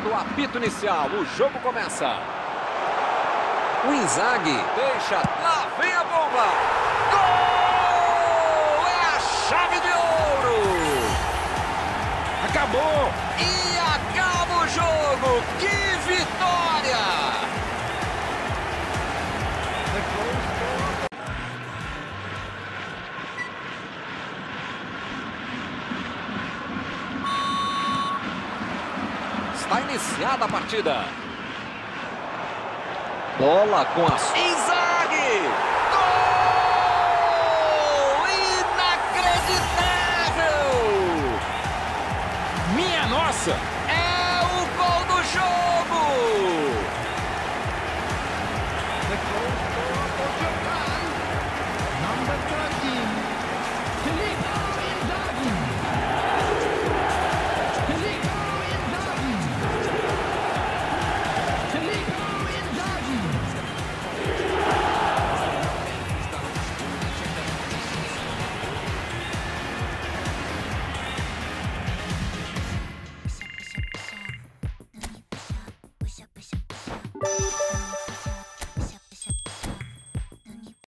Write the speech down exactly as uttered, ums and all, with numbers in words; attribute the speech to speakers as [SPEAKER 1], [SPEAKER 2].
[SPEAKER 1] Dado o apito inicial, o jogo começa. O Inzaghi deixa, lá vem a bomba. Gol! É a chave de ouro.
[SPEAKER 2] Acabou!
[SPEAKER 1] E acaba o jogo. Que vitória! Está iniciada a partida. Bola com a... Inzaghi! Gol! Inacreditável!
[SPEAKER 2] Minha nossa!